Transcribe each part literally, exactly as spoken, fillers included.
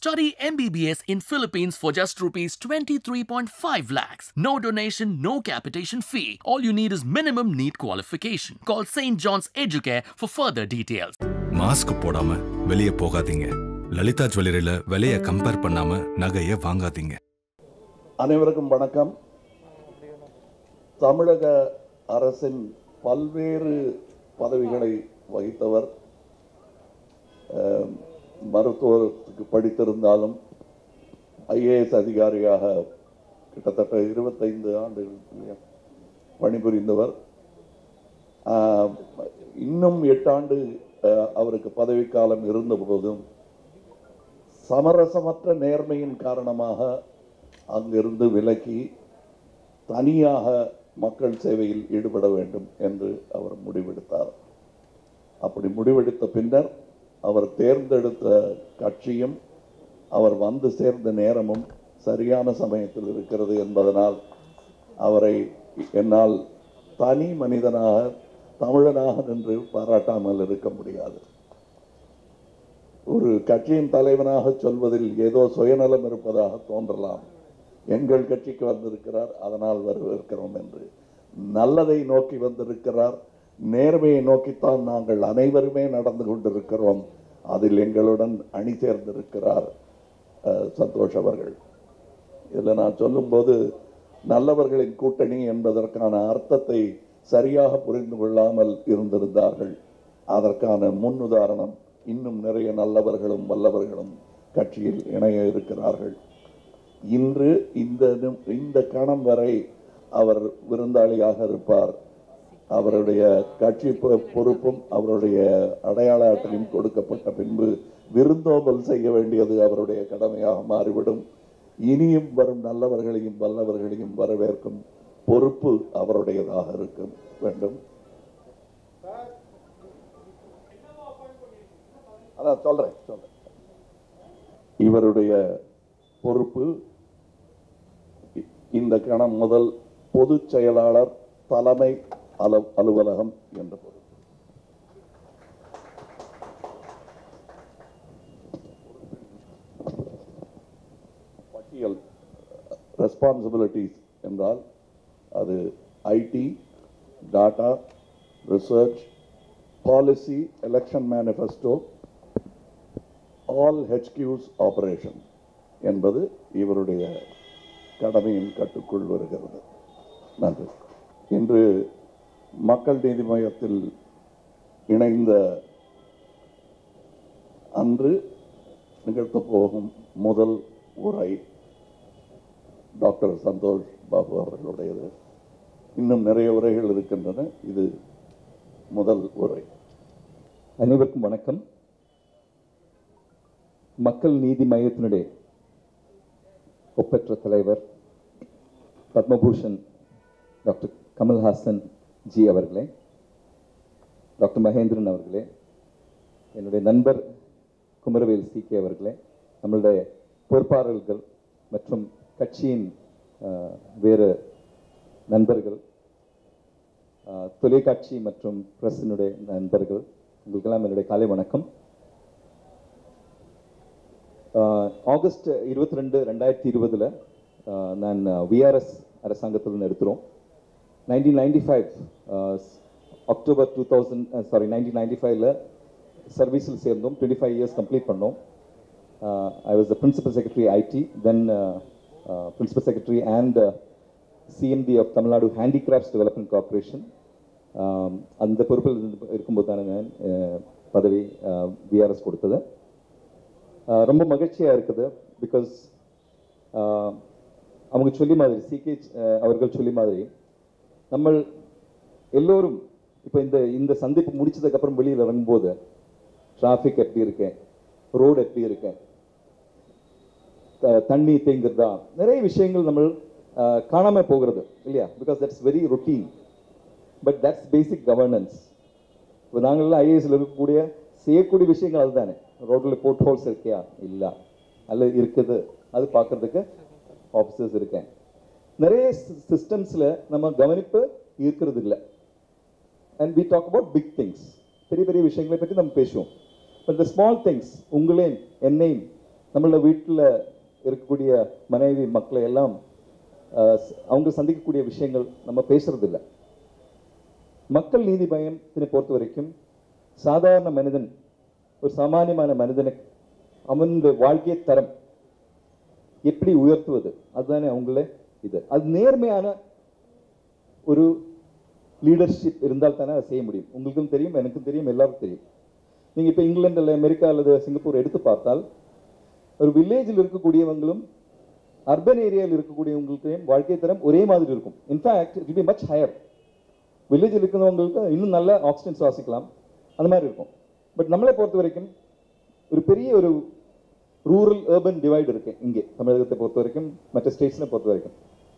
Study M B B S in Philippines for just rupees twenty-three point five lakhs. No donation, no capitation fee. All you need is minimum NEET qualification. Call Saint John's Educare for further details. Mask போடாம வெளியே போகாதீங்க. லலிதா ஜுவல்லரியில விலையை compare பண்ணாம நகையை வாங்காதீங்க. அனைவருக்கும் வணக்கம். தமிழக அரசின் பல்வேறு பதவிகளை வகித்தவர். மருத்துவத்துக்கு படித்திருந்தாலும் ஐஏஎஸ் அதிகாரியாக கிட்டத்தட்ட இருபத்தைந்து ஆண்டுகள் பணிபுரிந்தவர். இன்னும் எட்டாண்டு அவருக்கு பதவிக்காலம் இருந்தபோதும் சமரசமற்ற நேர்மையின் காரணமாக அங்கிருந்து விலகி தனியாக மக்கள் சேவையில் ஈடுபட வேண்டும் என்று அவர் முடிவெடுத்தார். அப்படி முடிவெடுத்த பின்னர் அவர் தேர்ந்தெடுத்த கட்சியும் அவர் வந்து சேர்ந்த நேரமும் சரியான சமயத்தில் இருக்கிறது என்பதனால் அவரை என்னால் தனி மனிதனாக தமிழனாக நின்று பாராட்டாமல் இருக்க முடியாது. ஒரு கட்சியின் தலைவனாக சொல்வதில் ஏதோ சுயநலம் இருப்பதாக தோன்றலாம். எங்கள் கட்சிக்கு வந்திருக்கிறார், அதனால் வரவேற்கிறோம் என்று. நல்லதை நோக்கி வந்திருக்கிறார், நேர்மையை நோக்கித்தான் நாங்கள் அனைவருமே நடந்து கொண்டிருக்கிறோம். அதில் எங்களுடன் அணி சேர்ந்திருக்கிறார் சந்தோஷ் அவர்கள். இதில் நான் சொல்லும்போது நல்லவர்களின் கூட்டணி என்பதற்கான அர்த்தத்தை சரியாக புரிந்து கொள்ளாமல் இருந்திருந்தார்கள். அதற்கான முன் உதாரணம் இன்னும் நிறைய நல்லவர்களும் வல்லவர்களும் கட்சியில் இணைய இருக்கிறார்கள். இன்று இந்த இந்த கணம் வரை அவர் விருந்தாளியாக இருப்பார். அவருடைய கட்சி பொறுப்பும் அவருடைய அடையாள அட்டையும் கொடுக்கப்பட்ட பின்பு விருந்தோம்பல் செய்ய வேண்டியது அவருடைய கடமையாக மாறிவிடும். இனியும் வரும் நல்லவர்களையும் வல்லவர்களையும் வரவேற்கும் பொறுப்பு அவருடையதாக இருக்க வேண்டும். அதான் சொல்றேன் சொல்றேன் இவருடைய பொறுப்பு இந்த கணம் முதல் பொதுச் செயலாளர் தலைமை அலுவலகம் என்ற பொறுப்பு. பட்டியல் ரெஸ்பான்சிபிலிட்டிஸ் என்றால் அது IT, data, research, policy, election manifesto, all HQs operation என்பது இவருடைய கடமையின் கட்டுக்குள் வருகிறது. நன்றி. இன்று மக்கள் நீதி மையத்தில் இணைந்த அன்று நிகழ்த்த போகும் முதல் உரை டாக்டர் சந்தோஷ் பாபு அவர்களுடையது. இன்னும் நிறைய உரைகள் இருக்கின்றன. இது முதல் உரை. அனைவருக்கும் வணக்கம். மக்கள் நீதி மையத்தினுடைய ஒப்பற்ற தலைவர் பத்மபூஷன் டாக்டர் கமல்ஹாசன் ஜி அவர்களே, டாக்டர் மகேந்திரன் அவர்களே, என்னுடைய நண்பர் குமரவேல் சி கே அவர்களே, நம்மளுடைய பொறுப்பாளர்கள் மற்றும் கட்சியின் வேறு நண்பர்கள், தொலைக்காட்சி மற்றும் பிரஸினுடைய நண்பர்கள், உங்களுக்கெல்லாம் என்னுடைய காலை வணக்கம். ஆகஸ்ட் இருபத்தி ரெண்டு ரெண்டாயிரத்தி இருபதில் நான் விஆர்எஸ் அரசாங்கத்தில் எடுத்துகிறோம். Nineteen ninety five October two thousand sorry nineteen ninety ஃபைவ்ல சர்வீஸில் சேர்ந்தோம். டுவெண்ட்டி ஃபைவ் இயர்ஸ் கம்ப்ளீட் பண்ணோம். I was the principal secretary IT, then principal secretary and CMD of Tamil Nadu handicrafts development corporation. அந்த பொறுப்பில் இருக்கும்போது தானே நான் பதவி விஆர்எஸ் கொடுத்தது. ரொம்ப மகிழ்ச்சியாக இருக்குது. பிகாஸ் அவங்க சொல்லி மாதிரி சிகே அவர்கள் சொல்லி மாதிரி நம்ம எல்லோரும் இப்போ இந்த இந்த சந்திப்பு முடிச்சதுக்கப்புறம் வெளியில் இறங்கும்போது டிராஃபிக் எப்படி இருக்கேன், ரோடு எப்படி இருக்கேன், தண்ணி தேங்குறதா, நிறைய விஷயங்கள் நம்ம காணாமல் போகிறது இல்லையா? Because that's very routine, but that's basic governance. இப்போ நாங்கள்லாம் ஐஏஎஸ்ல இருக்கக்கூடிய செய்யக்கூடிய விஷயங்கள் அதுதானே. ரோட்டில் போர்ட் ஹோல்ஸ் இருக்கியா இல்லை, அல்ல இருக்குது, அது பார்க்கறதுக்கு ஆஃபீஸர்ஸ் இருக்கேன். நிறைய சிஸ்டம்ஸில் நம்ம கவனிப்பு இருக்கிறது இல்லை. And we talk about big things, பெரிய பெரிய விஷயங்களை பற்றி நம்ம பேசுவோம். பட் த ஸ்மால் திங்ஸ், உங்களையும் என்னையும் நம்மளோட வீட்டில் இருக்கக்கூடிய மனைவி மக்களை எல்லாம் அவங்க சந்திக்கக்கூடிய விஷயங்கள் நம்ம பேசுறதில்லை. மக்கள் நீதி மையத்தினை பொறுத்த வரைக்கும் சாதாரண மனிதன், ஒரு சாமானியமான மனிதனுக்கு அவனுடைய வாழ்க்கை தரம் எப்படி உயர்த்துவது, அதுதானே அவங்கள இது. அது நேர்மையான ஒரு லீடர்ஷிப் இருந்தால் தானே அதை செய்ய முடியும். உங்களுக்கும் தெரியும், எனக்கும் தெரியும், எல்லாருக்கும் தெரியும். நீங்கள் இப்போ இங்கிலாந்து அல்லது அமெரிக்கா அல்லது சிங்கப்பூர் எடுத்து பார்த்தால் ஒரு வில்லேஜில் இருக்கக்கூடியவங்களும் அர்பன் ஏரியாவில் இருக்கக்கூடியவங்களுக்கும் வாழ்க்கை தரம் ஒரே மாதிரி இருக்கும். In fact it will be much higher. வில்லேஜில் இருக்கிறவங்களுக்கு இன்னும் நல்ல ஆக்சிஜன் சுவாசிக்கலாம், அந்த மாதிரி இருக்கும். பட் நம்மளை பொறுத்த வரைக்கும் ஒரு பெரிய ஒரு ரூரல் அர்பன் டிவைடு இருக்கு இங்கே தமிழகத்தை பொறுத்த வரைக்கும், மற்ற ஸ்டேட்ஸை பொறுத்த வரைக்கும்.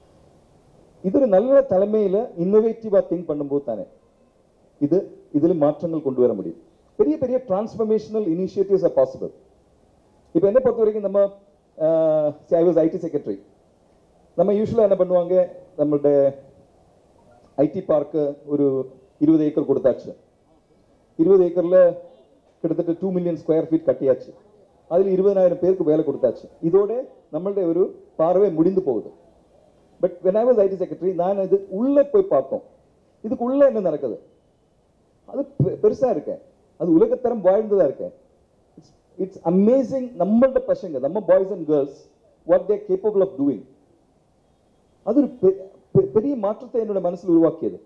இது ஒரு நல்ல தலைமையில் இன்னோவேட்டிவாக திங்க் பண்ணும்போது தானே இது இதில் மாற்றங்கள் கொண்டு வர முடியும். பெரிய பெரிய டிரான்ஸ்ஃபர்மேஷனல் இனிஷியேட்டிவ்ஸ் ஆர் பாசிபிள். இப்போ என்ன பொறுத்த வரைக்கும் நம்ம ஐ வாஸ் ஐடி செக்ரட்டரி. நம்ம யூஸ்வலாக என்ன பண்ணுவாங்க, நம்மளோட ஐடி பார்க்கு ஒரு இருபது ஏக்கர் கொடுத்தாச்சு. இருபது ஏக்கரில் கிட்டத்தட்ட டூ மில்லியன் ஸ்கொயர் ஃபீட் கட்டியாச்சு. அதில் இருபதாயிரம் பேருக்கு வேலை கொடுத்தாச்சு. இதோட நம்மளுடைய ஒரு பார்வை முடிந்து போகுது. But when I was IT secretary, நான் இது உள்ளே போய் பார்த்தோம். இதுக்குள்ள என்ன நடக்குது, அது பெருசா இருக்கேன், அது உலகத்தரம் வாழ்ந்ததா இருக்கேன். It's it's amazing. நம்மளோட பசங்க, நம்ம boys and girls, what they're capable of doing. அது ஒரு பெரிய மாற்றத்தை என்னோட மனசில் உருவாக்கியது.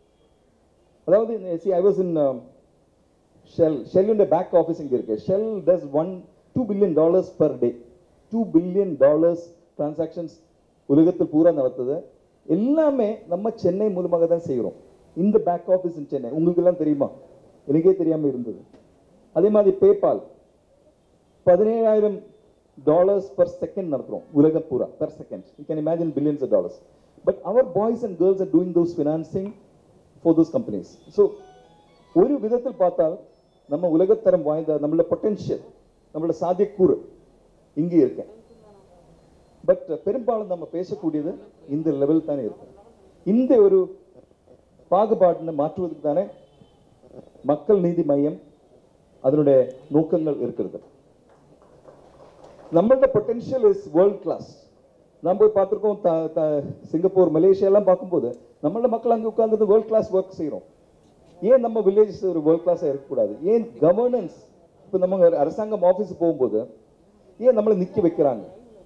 அதாவது see I was in um, Shell. Shell in the back office இங்க இருக்கு. Shell does one two billion dollars per day. two billion dollars transactions உலகத்தில் பூரா நடத்துது. எல்லாமே நம்ம சென்னை மூலமாக தான் செய்கிறோம். இந்த பேக் ஆஃபீஸ் இன் சென்னை உங்களுக்கு எல்லாம் தெரியுமா? எனக்கே தெரியாம இருந்தது. அதே மாதிரி பேபால் பதினேழாயிரம் டாலர்ஸ் பர் செகண்ட் நடத்துறோம் உலகம் பூரா, per second. You can imagine billions of dollars. But our boys and girls are doing those financing for those companies. So ஒரு விதத்தில் பார்த்தால் நம்ம உலகத்தரம் வாய்ந்த நம்மளோட பொட்டென்ஷியல், நம்மளோட சாத்தியக்கூறு இங்கே இருக்கேன். பட் பெரும்பாலும் நம்ம பேசக்கூடியது இந்த லெவல் தானே இருக்கு. இந்த ஒரு பாகுபாட்டினை மாற்றுவதற்கு தானே மக்கள் நீதி மையம் அதனுடைய நோக்கங்கள் இருக்கிறது. நம்மளோட பொட்டென்ஷியல் இஸ் வேர்ல்ட் கிளாஸ். நம்ம போய் பார்த்துருக்கோம் சிங்கப்பூர், மலேசியா எல்லாம் பார்க்கும்போது நம்மளோட மக்கள் அங்கே உட்கார்ந்து வேர்ல்ட் கிளாஸ் ஒர்க் செய்கிறோம். ஏன் நம்ம வில்லேஜஸ் ஒரு வேர்ல்ட் கிளாஸாக இருக்கக்கூடாது? ஏன் கவர்னன்ஸ், இப்போ நம்ம அரசாங்கம் ஆஃபீஸ் போகும்போது ஏன் நம்மளை நிற்க வைக்கிறாங்க?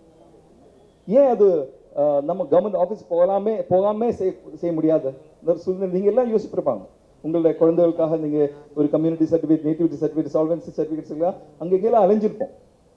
ஏன் அது நம்ம கவர்மெண்ட் ஆஃபீஸ் போகலாமே போகாமே செய்ய முடியாது சூழ்நிலை நீங்கள் எல்லாம் யோசிச்சிருப்பாங்க. உங்களுடைய குழந்தைகளுக்காக நீங்கள் ஒரு community certificate, nativity certificate, solvency certificates எல்லாம் அங்கே எல்லாம் அலைஞ்சிருப்போம்.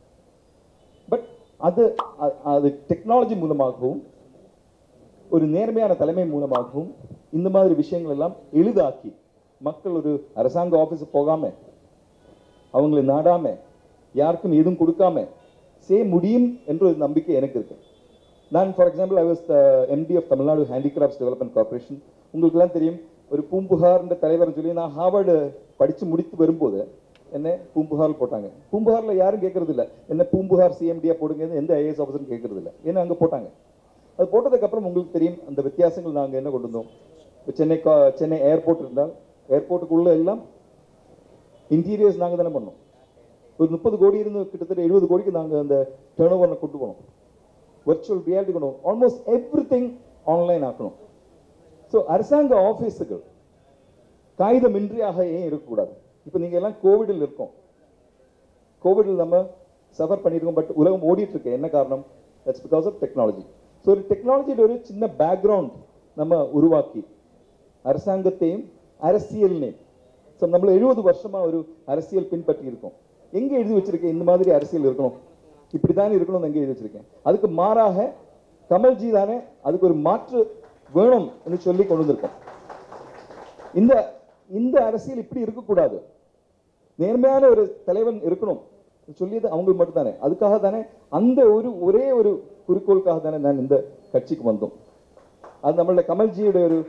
பட் அது அது டெக்னாலஜி மூலமாகவும் ஒரு நேர்மையான தலைமை மூலமாகவும் இந்த மாதிரி விஷயங்கள் எல்லாம் எளிதாக்கி மக்கள் ஒரு அரசாங்க ஆஃபீஸுக்கு போகாம, அவங்களை நாடாம, யாருக்கும் எதுவும் கொடுக்காம செய்ய முடியும் என்ற ஒரு நம்பிக்கை எனக்கு இருக்கு. நான் for example I was the MD of Tamil Nadu handicrafts development corporation. உங்களுக்குலாம் தெரியும், ஒரு பூம்புகார்ன்ற தலைவர் சொல்லி நான் ஹார்வர்டு படித்து முடித்து வரும்போது என்ன பூம்புகார் போட்டாங்க. பூம்புகாரில் யாரும் கேட்கறது இல்லை, என்ன பூம்புகார் சிஎம்டியா போடுங்க, எந்த ஐஏஎஸ் ஆஃபீஸரும் கேட்கறது இல்லை. ஏன்னா அங்கே போட்டாங்க. அது போட்டதுக்கப்புறம் உங்களுக்கு தெரியும் அந்த வித்தியாசங்கள் நாங்கள் என்ன கொண்டு வந்தோம். இப்போ சென்னை சென்னை ஏர்போர்ட் இருந்தால் ஏர்போர்ட்டுக்குள்ளே எல்லாம் இன்டீரியர்ஸ் நாங்கள் தானே பண்ணோம். ஒரு முப்பது கோடி இருந்து கிட்டத்தட்ட எழுபது கோடிக்கு நாங்கள் அந்த டேர்ன் ஓவரை கொண்டு போனோம். வர்ச்சுவல் ரியாலிட்டி கொண்டு போனோம். ஆல்மோஸ்ட் எவ்ரி திங் ஆன்லைன் ஆக்கணும். ஸோ அரசாங்க ஆஃபீஸுகள் காகிதமின்றியாக ஏன் இருக்கக்கூடாது? இப்போ நீங்கள் எல்லாம் கோவிடில் இருக்கோம். கோவிடில் நம்ம சஃபர் பண்ணியிருக்கோம். பட் உலகம் ஓடிட்டு இருக்கு. என்ன காரணம்? That's because of technology. So ஒரு டெக்னாலஜியில் ஒரு சின்ன பேக்ரவுண்ட் நம்ம உருவாக்கி அரசாங்கத்தையும் அரசியல்னையும், ஸோ நம்மள எழுபது வருஷமா ஒரு அரசியல் பின்பற்றி இருக்கோம். எங்கே எழுதி வச்சிருக்கேன் இந்த மாதிரி அரசியல் இருக்கணும், இப்படி தானே இருக்கணும்னு எங்கே எழுதி வச்சிருக்கேன்? அதுக்கு மாறாக கமல்ஜி தானே அதுக்கு ஒரு மாற்று வேணும் என்று சொல்லி கொண்டு வந்திருக்கோம். இந்த இந்த அரசியல் இப்படி இருக்கக்கூடாது, நேர்மையான ஒரு தலைவன் இருக்கணும் சொல்லியது அவங்க மட்டும் தானே. அதுக்காக தானே அந்த ஒரு ஒரே ஒரு குறிக்கோளுக்காக தானே நான் இந்த கட்சிக்கு வந்தோம். அது நம்மளோட கமல்ஜியோட ஒரு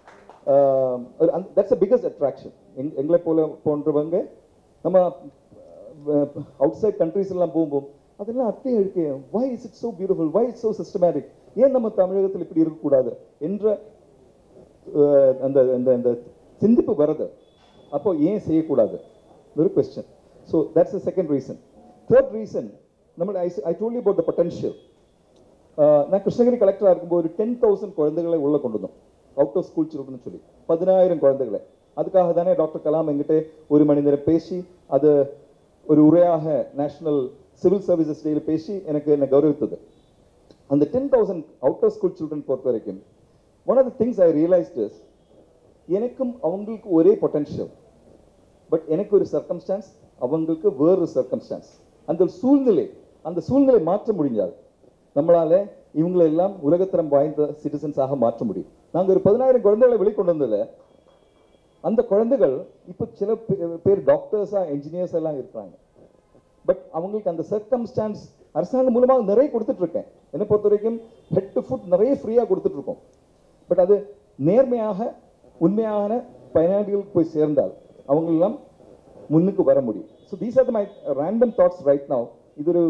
தட்ஸ் அ பிகஸ்ட் அட்ராக்ஷன். எங்களை போல போன்றவங்க நம்ம அவுட் சைட் கண்ட்ரிஸ் எல்லாம் போகும்போது அதெல்லாம் அப்படியே இருக்கு. Why is it so beautiful, why it's so systematic, ஏன் நம்ம தமிழகத்தில் இப்படி இருக்கக்கூடாது என்ற அந்த அந்த சிந்திப்பு வருது. அப்போ ஏன் செய்யக்கூடாது ஒரு question. So that's the second reason. Third reason, നമ്മൾ I told you about the potential. ഞാൻ கிருஷ்ணகிரி கலெக்டராக இருக்கும்போது ஒரு டென் தௌசண்ட் குழந்தைகளை உள்ள கொண்டு வந்தோம், அவுட் ஆஃப் ஸ்கூல் சில்ட்ரன் சொல்லி பதினாயிரம் குழந்தைகளை. அதுக்காக தானே டாக்டர் கலாம் என்கிட்ட ஒரு மணி நேரம் பேசி அது ஒரு உரையாக நேஷனல் சிவில் சர்வீசஸ் டேயில் பேசி எனக்கு என்னை கௌரவித்தது. அந்த ten thousand out of school children பொறுத்த வரைக்கும் one of the things I realised is எனக்கும் அவங்களுக்கு ஒரே பொட்டன்ஷியல், பட் எனக்கு ஒரு சர்க்கம்ஸ்டான்ஸ், அவங்களுக்கு வேறு சர்க்கம்ஸ்டான்ஸ். அந்த சூழ்நிலை அந்த சூழ்நிலை மாற்ற முடிஞ்சால் நம்மளால இவங்களை எல்லாம் உலகத்தரம் வாய்ந்த சிட்டிசன்ஸாக மாற்ற முடியும். நாங்கள் ஒரு பதினாயிரம் குழந்தைகளை வெளிக்கொண்டு வந்ததில் அந்த குழந்தைகள் இப்போ சில பேர் டாக்டர்ஸா என்ஜினியர்ஸ் எல்லாம் இருக்கிறாங்க. பட் அவங்களுக்கு அந்த சர்க்கம்ஸ்டான்ஸ் அரசாங்கம் மூலமாக நிறைய கொடுத்துட்டு இருக்கேன். என்னை பொறுத்த வரைக்கும் ஹெட் டு ஃபுட் நிறைய ஃப்ரீயாக கொடுத்துட்டு இருக்கோம். பட் அது நேர்மையாக உண்மையான பயனாளிகளுக்கு போய் சேர்ந்தால் அவங்களெல்லாம் முன்னுக்கு வர முடியும். So these are my random thoughts right now. இது ஒரு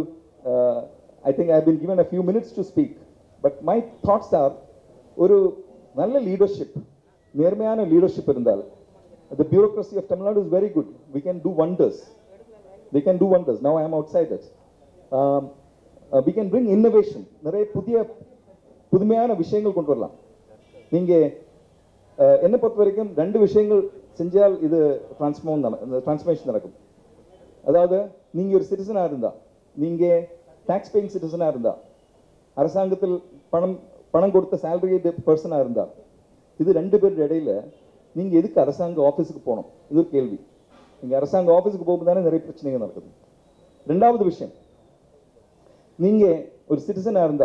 I think I have been given a few minutes to speak, but my thoughts are ஒரு நல்ல லீடர்ஷிப், நேர்மையான லீடர்ஷிப் இருந்தால் the bureaucracy of Tamil Nadu is very good. We can do wonders. They can do wonders. Now I am outside it. Um, uh, we can bring innovation. நிறைய புதிய புதுமையான விஷயங்கள் கொண்டு வரலாம். நீங்க என்ன பொறுத்த வரைக்கும் ரெண்டு விஷயங்கள் செஞ்சால் இது டிரான்ஸ்ஃபார்ம் டிரான்ஸ்ஃபர்மேஷன் நடக்கும். அதாவது நீங்க ஒரு சிட்டிசனா இருந்தா, நீங்க டாக்ஸ் பேயிங் சிட்டிசனா இருந்தா, அரசாங்கத்தில் பணம் பணம் கொடுத்த சேலரி பர்சனா இருந்தா, இது ரெண்டு பேர் இடையில நீங்க எதுக்கு அரசாங்க ஆஃபீஸுக்கு போகணும்? இது ஒரு கேள்வி. நீங்க அரசாங்க ஆஃபீஸுக்கு போகும்போது தானே நிறைய பிரச்சனைகள் நடக்குது. ரெண்டாவது விஷயம், நீங்க ஒரு சிட்டிசனா இருந்தா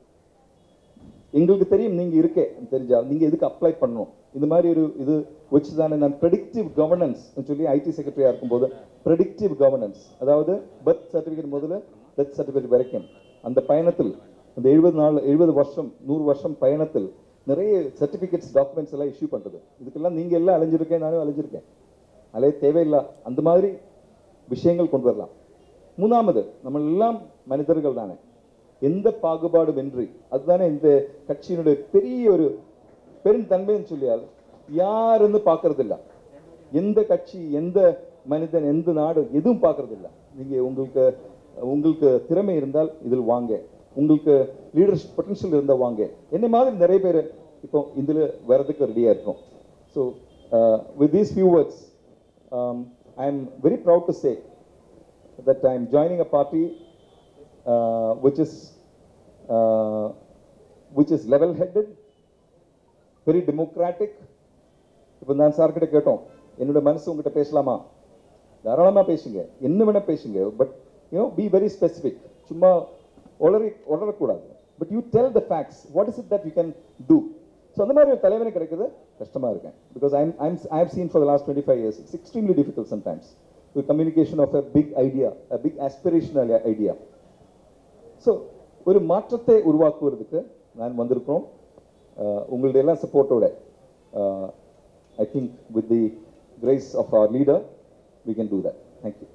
எங்களுக்கு தெரியும் நீங்க இருக்கே தெரிஞ்சா நீங்க எதுக்கு அப்ளை பண்ணணும்? இந்த மாதிரி ஒரு இது வச்சுதானே நான் ப்ரெடிக்டிவ் கவர்னன்ஸ் சொல்லி ஐடி செக்ரட்டரியா இருக்கும்போது ப்ரெடிக்டிவ் கவர்னன்ஸ், அதாவது பர்த் சர்டிஃபிகேட் முதல்ல டெத் சர்டிஃபிகேட் வரைக்கும் அந்த பயணத்தில் அந்த எழுபது நாள் எழுபது வருஷம் நூறு வருஷம் பயணத்தில் நிறைய சர்டிஃபிகேட்ஸ் டாக்குமெண்ட்ஸ் எல்லாம் இஷ்யூ பண்ணுறது. இதுக்கெல்லாம் நீங்கள் எல்லாம் அலைஞ்சிருக்கேன், நானும் அலைஞ்சிருக்கேன். அலைய தேவையில்லை. அந்த மாதிரி விஷயங்கள் கொண்டு வரலாம். மூணாவது, நம்ம எல்லாம் மனிதர்கள் தானே, எந்த பாகுபாடும் இன்றி. அதுதானே இந்த கட்சியினுடைய பெரிய ஒரு பெருந்தன்மைன்னு சொல்லியால் யாருன்னு பார்க்கறது இல்லை. எந்த கட்சி, எந்த மனிதன், எந்த நாடு எதுவும் பார்க்கறது இல்லை. நீங்கள் உங்களுக்கு உங்களுக்கு திறமை இருந்தால் இதில் வாங்க, உங்களுக்கு லீடர்ஷிப் பொட்டன்ஷியல் இருந்தால் வாங்க. என்ன மாதிரி நிறைய பேர் இப்போ இதில் வரதுக்கு ரெடியாக இருக்கும். So with these few words I am very proud to say that I am joining a party which is uh, which is level headed, very democratic. இப்போ நான் சார் கிட்ட கேட்டோம், என்னோட மனசு உங்ககிட்ட பேசலாமா? தாராளமாக பேசுங்க, என்ன வேணா பேசுங்க. But you know be very specific. சும்மா ஒளரி ஒளரக்கூடாது. But you tell the facts. What is it that you can do? So அந்த மாதிரி ஒரு தலைவனை கிடைக்கிறது கஷ்டமாக இருக்கேன். Because I'm I'm I have seen for the last twenty five years it's extremely difficult sometimes to communication of a big idea, a big aspirational idea. So ஒரு மாற்றத்தை உருவாக்குவதற்கு நான் வந்திருக்கிறோம். உங்களுடைய எல்லாம் சப்போர்ட்டோட I think with the grace of our leader we can do that. Thank you.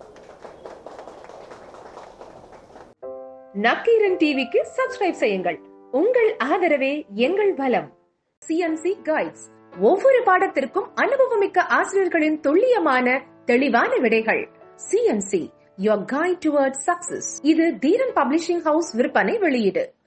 Nakkeeran டிவிக்கு subscribe செய்யுங்கள். உங்கள் ஆதரவே எங்கள் பலம். சிஎன்சி கைட்ஸ், ஒவ்வொரு பாடத்திற்கும் அனுபவமிக்க ஆசிரியர்களின் துல்லியமான தெளிவான விடைகள். CNC, your guide towards success. இது தீரன் பப்ளிஷிங் ஹவுஸ் விற்பனை வெளியீடு.